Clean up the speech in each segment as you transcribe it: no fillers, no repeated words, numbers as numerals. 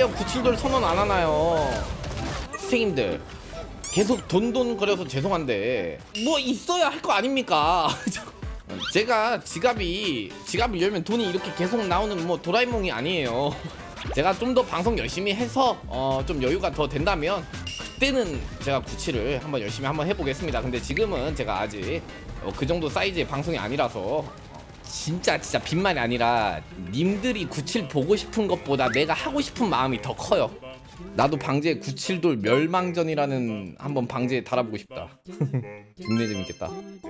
왜 97돌 선언 안 하나요? 선생님들 계속 돈돈거려서 죄송한데 뭐 있어야 할 거 아닙니까? 제가 지갑을 열면 돈이 이렇게 계속 나오는 뭐 도라에몽이 아니에요. 제가 좀 더 방송 열심히 해서 좀 여유가 더 된다면 그때는 제가 97을 한번 열심히 한번 해보겠습니다. 근데 지금은 제가 아직 그 정도 사이즈의 방송이 아니라서 진짜 빈말이 아니라 님들이 97 보고 싶은 것보다 내가 하고 싶은 마음이 더 커요. 나도 방제 97돌 멸망전이라는 한번 방제에 달아보고 싶다. 존나 재밌겠다.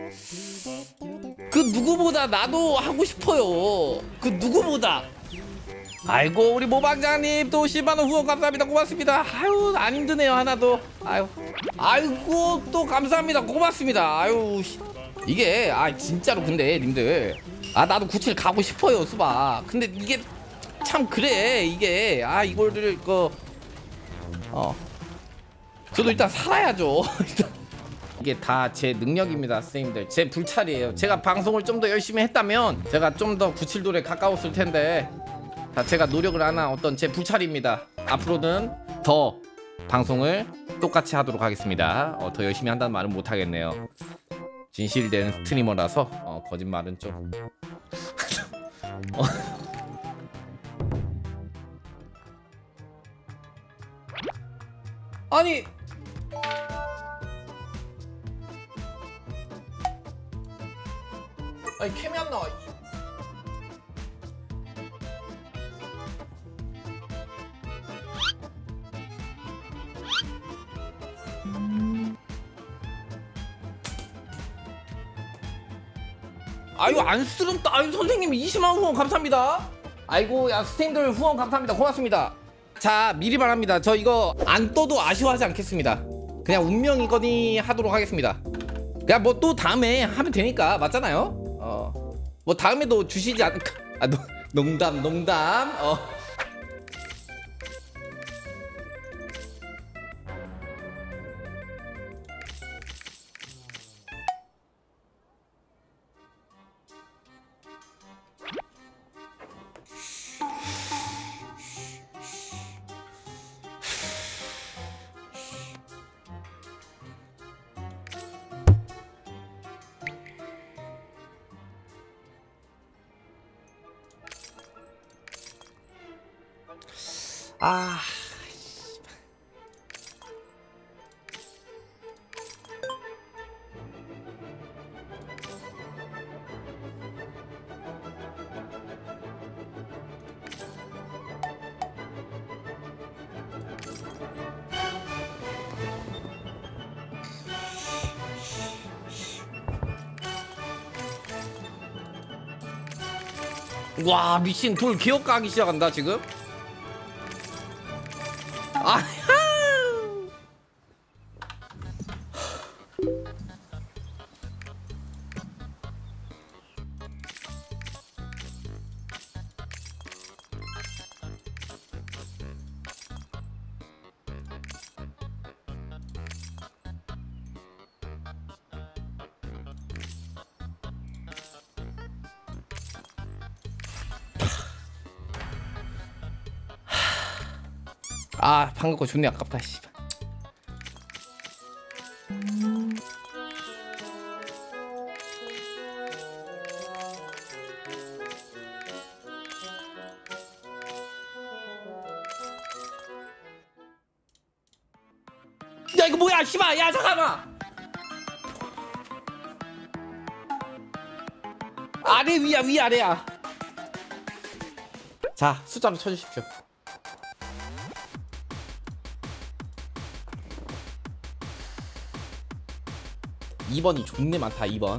그 누구보다 나도 하고 싶어요. 그 누구보다. 아이고 우리 모방장님 또 10만원 후원 감사합니다. 고맙습니다. 아유 안 힘드네요 하나도. 아이고 또 감사합니다. 고맙습니다. 아유 이게 진짜로 근데 님들 나도 97 가고 싶어요 수박. 근데 이게 참 그래 이게 이거를 저도 일단 살아야죠. 이게 다 제 능력입니다 선생님들. 제 불찰이에요. 제가 방송을 좀 더 열심히 했다면 제가 좀 더 97돌에 가까웠을 텐데 다 제가 노력을 하는 어떤 제 불찰입니다. 앞으로는 더 방송을 똑같이 하도록 하겠습니다. 더 열심히 한다는 말은 못하겠네요. 진실된 스트리머라서 거짓말은 좀 아니 캠이 안 나와. 아유 안쓰럽다. 아유 선생님 20만원 후원 감사합니다. 아이고 야 선생님들 후원 감사합니다. 고맙습니다. 자 미리 말합니다. 저 이거 안 떠도 아쉬워하지 않겠습니다. 그냥 운명이거니 하도록 하겠습니다. 그냥 뭐 또 다음에 하면 되니까 맞잖아요. 뭐 다음에도 주시지 않을까. 농담 와 미친 돌 기억 까기 시작한다 지금. 방금 거 존나 아깝다 씨발. 야 이거 뭐야 씨발. 야 잠깐만. 아래 위야 위 아래야. 자 숫자로 쳐주십시오. 2번이 존내 많다. 2번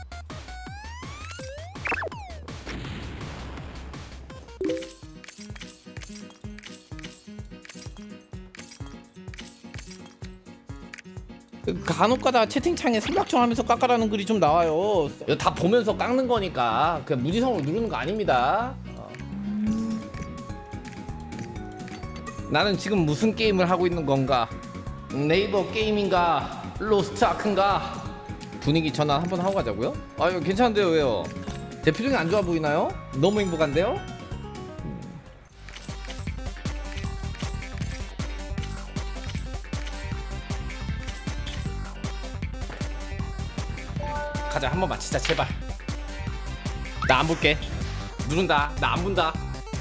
간혹가다 채팅창에 생각좀 하면서 깎아라는 글이 좀 나와요. 이거 다 보면서 깎는 거니까 그냥 무지성으로 누르는 거 아닙니다. 나는 지금 무슨 게임을 하고 있는 건가? 네이버 게임인가? 로스트 아크인가? 분위기 전환 한번 하고 가자고요? 이거 괜찮은데요. 왜요? 제 표정이 안 좋아 보이나요? 너무 행복한데요? 가자 한 번만 진짜 제발. 나 안 볼게. 누른다. 나 안 본다.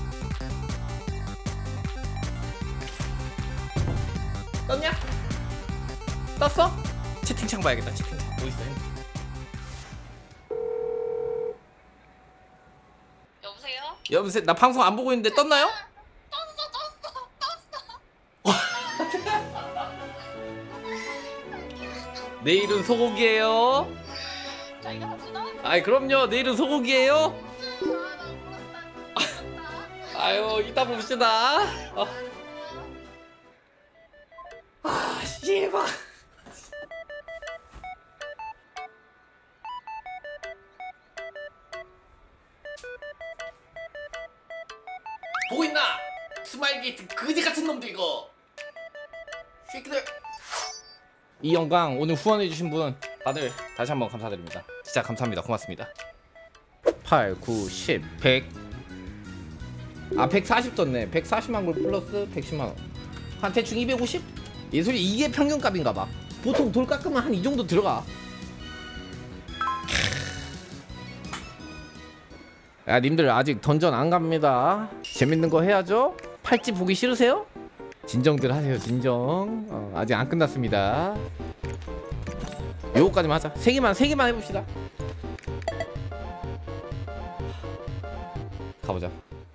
떴냐? 떴어? 채팅창 봐야겠다. 채팅창 어디 있어? 여보세요? 나 방송 안 보고 있는데 떴나요? 내일은 소고기예요. 아이 그럼요. 내일은 소고기예요. 아유 이따 봅시다. 아 씨발. 보고 있나? 스마일 게이트 그지 같은 놈들 이거. 새끼들. 이 영광 오늘 후원해주신 분 다들 다시 한번 감사드립니다. 진짜 감사합니다. 고맙습니다. 8, 9, 10, 100. 아 140 떴네. 140만 골 플러스 110만원. 한 대충 250? 예술이 이게 평균값인가봐. 보통 돌 깎으면 한 이 정도 들어가. 야 님들 아직 던전 안 갑니다. 재밌는 거 해야죠. 팔찌 보기 싫으세요? 진정들 하세요. 진정. 아직 안 끝났습니다. 요거까지만 하자. 3개만 해봅시다. 가보자.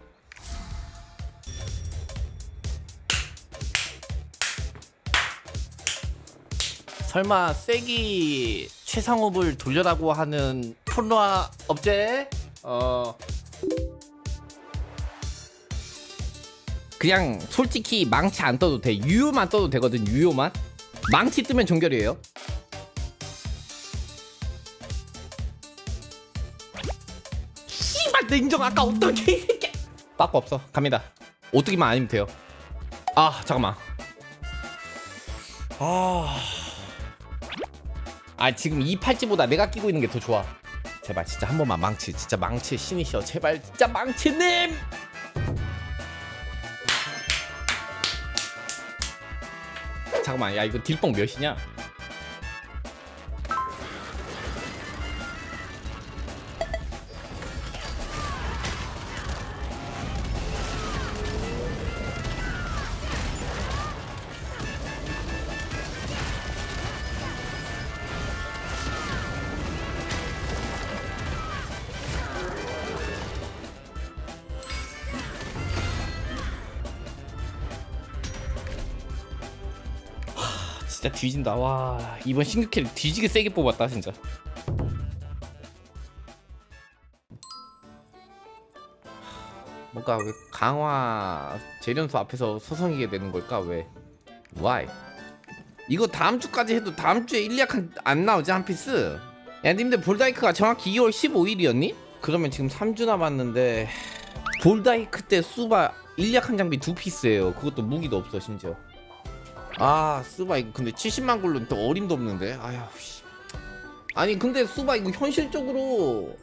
설마 세기 최상업을 돌려라고 하는 폴로아 업체? 그냥 솔직히 망치 안 떠도 돼. 유효만 떠도 되거든. 유효만. 망치 뜨면 종결이에요. 씨발 내 인정 아까 어떤 개새끼. 빠꾸 없어. 갑니다. 오뚜기만 아니면 돼요. 아 잠깐만. 지금 이 팔찌보다 내가 끼고 있는 게 더 좋아. 제발 진짜 한 번만 망치. 진짜 망치 신이셔. 제발 진짜 망치님. 잠깐만 야 이거 딜뽕 몇이냐? 진짜 뒤진다. 와 이번 신규 캐릭 뒤지게 세게 뽑았다 진짜. 뭔가 왜 강화 재련소 앞에서 서성이게 되는 걸까? 왜? Why? 이거 다음 주까지 해도 다음 주에 일리약 안 나오지 한 피스? 야 님들 볼다이크가 정확히 2월 15일이었니? 그러면 지금 3주 남았는데 볼다이크 때 수바 일리약 한 장비 2피스예요. 그것도 무기도 없어 심지어. 아 수바 이거 근데 70만 골로는 또 어림도 없는데. 아휴 씨. 아니 근데 수바 이거 현실적으로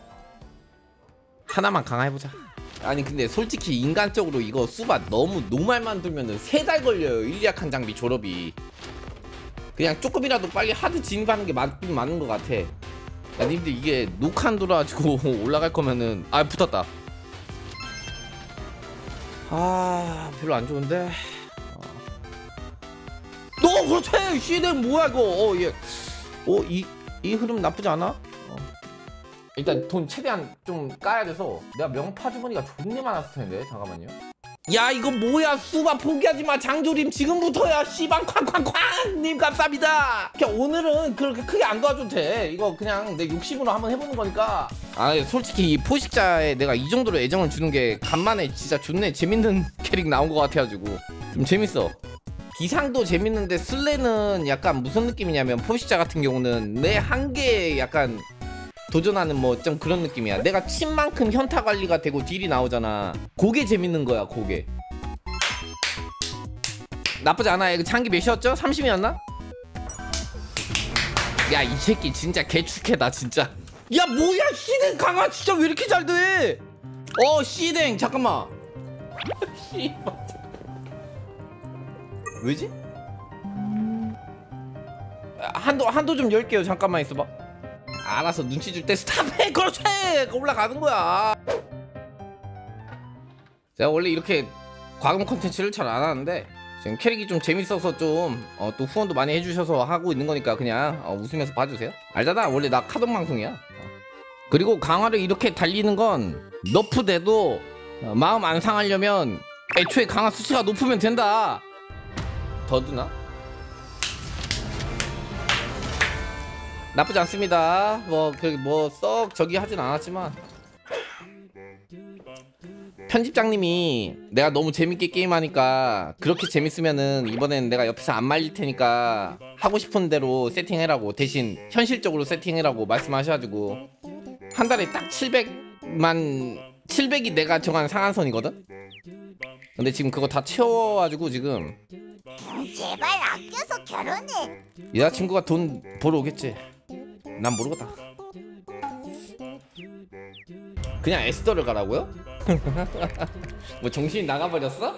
하나만 강화해보자. 아니 근데 솔직히 인간적으로 이거 수바 너무 노말만 두면은 3달 걸려요. 일리약한 장비 졸업이. 그냥 조금이라도 빨리 하드 진입하는 게 맞긴 맞는 것 같아. 야 님들 이게 녹한 돌아가지고 올라갈 거면은 아 붙었다. 아 별로 안 좋은데. 너 그렇지. 씨는 뭐야 이거. 얘. 이 흐름 나쁘지 않아? 일단 돈 최대한 좀 까야 돼서. 내가 명파 주머니가 존내 많았을 텐데. 잠깐만요. 야 이거 뭐야. 수바 포기하지 마. 장조림 지금부터야. 씨방 쾅쾅쾅 님 감사합니다. 그냥 오늘은 그렇게 크게 안 도와줘도 돼. 이거 그냥 내 욕심으로 한번 해보는 거니까. 아 솔직히 이 포식자에 내가 이 정도로 애정을 주는 게 간만에 진짜 존내 재밌는 캐릭 나온 것 같아가지고 좀 재밌어. 기상도 재밌는데 슬레는 약간 무슨 느낌이냐면 포식자 같은 경우는 내 한계에 약간 도전하는 뭐 좀 그런 느낌이야. 내가 친만큼 현타 관리가 되고 딜이 나오잖아. 그게 재밌는 거야. 그게 나쁘지 않아. 이거 장기 몇이었죠? 30이었나? 야 이 새끼 진짜 개축해다 진짜. 야 뭐야 시댕 강화 진짜 왜 이렇게 잘 돼? 시댕 잠깐만. 씨발 왜지? 한도 좀 열게요. 잠깐만 있어봐. 알아서 눈치 줄 때 스탑해. 그렇지. 올라가는 거야. 제가 원래 이렇게 과금 컨텐츠를 잘 안 하는데 지금 캐릭이 좀 재밌어서 좀 또 후원도 많이 해주셔서 하고 있는 거니까 그냥 웃으면서 봐주세요. 알잖아, 원래 나 카동 방송이야. 그리고 강화를 이렇게 달리는 건 너프돼도 마음 안 상하려면 애초에 강화 수치가 높으면 된다. 더드나? 나쁘지 않습니다. 뭐 썩 저기 하진 않았지만 편집장님이 내가 너무 재밌게 게임하니까 그렇게 재밌으면은 이번엔 내가 옆에서 안 말릴 테니까 하고 싶은 대로 세팅해라고, 대신 현실적으로 세팅해라고 말씀하셔가지고 한 달에 딱 700이 내가 정한 상한선이거든? 근데 지금 그거 다 채워가지고 지금 제발 아껴서 결혼해. 여자친구가 돈 벌어 오겠지. 난 모르겠다. 그냥 에스더를 가라고요? 뭐 정신이 나가버렸어?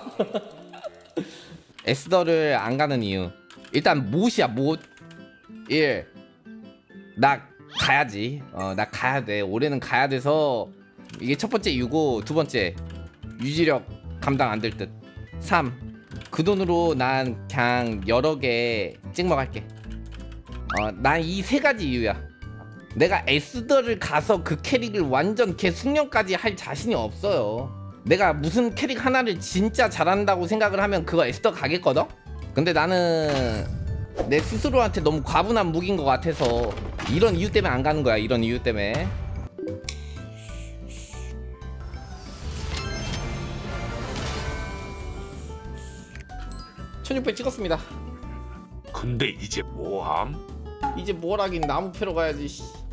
에스더를 안 가는 이유, 일단 못이야. 못. 1. 나 가야지. 나 가야 돼. 올해는 가야 돼서 이게 첫 번째 이유고, 두 번째 유지력 감당 안 될 듯. 3. 그 돈으로 난 그냥 여러 개 찍먹할게. 난 이 세 가지 이유야. 내가 에스더를 가서 그 캐릭을 완전 개숙련까지 할 자신이 없어요. 내가 무슨 캐릭 하나를 진짜 잘한다고 생각을 하면 그거 에스더 가겠거든? 근데 나는 내 스스로한테 너무 과분한 무기인 것 같아서 이런 이유 때문에 안 가는 거야. 이런 이유 때문에. 1600 찍었습니다. 근데 이제 뭐함? 이제 뭘 하긴 나무 패러 가야지.